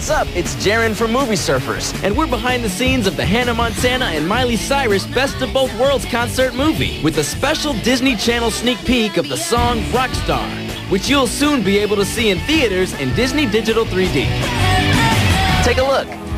What's up? It's Jaron from Movie Surfers, and we're behind the scenes of the Hannah Montana and Miley Cyrus Best of Both Worlds concert movie with a special Disney Channel sneak peek of the song Rockstar, which you'll soon be able to see in theaters in Disney Digital 3D. Take a look.